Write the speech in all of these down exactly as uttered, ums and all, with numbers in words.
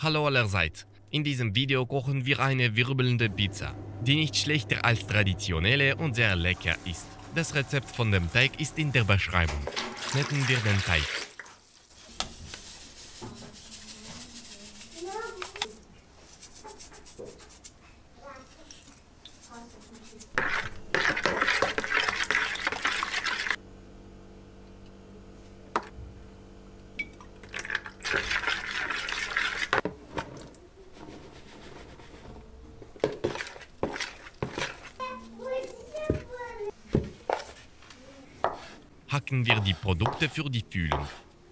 Hallo allerseits. In diesem Video kochen wir eine wirbelnde Pizza, die nicht schlechter als traditionelle und sehr lecker ist. Das Rezept von dem Teig ist in der Beschreibung. Kneten wir den Teig. Hacken wir die Produkte für die Füllung.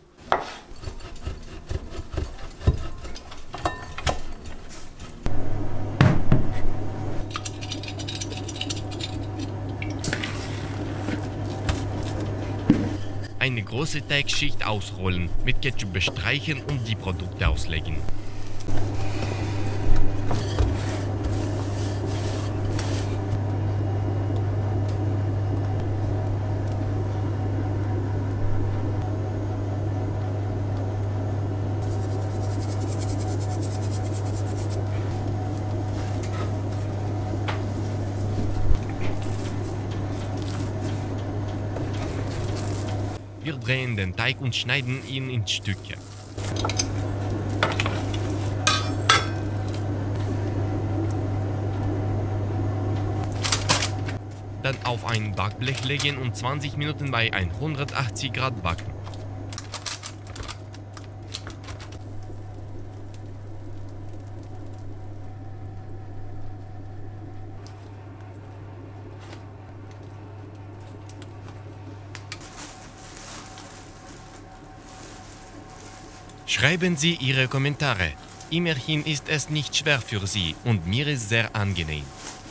Eine große Teigschicht ausrollen, mit Ketchup bestreichen und die Produkte auslegen. Wir drehen den Teig und schneiden ihn in Stücke. Dann auf ein Backblech legen und zwanzig Minuten bei hundertachtzig Grad backen. Schreiben Sie Ihre Kommentare. Immerhin ist es nicht schwer für Sie und mir ist sehr angenehm.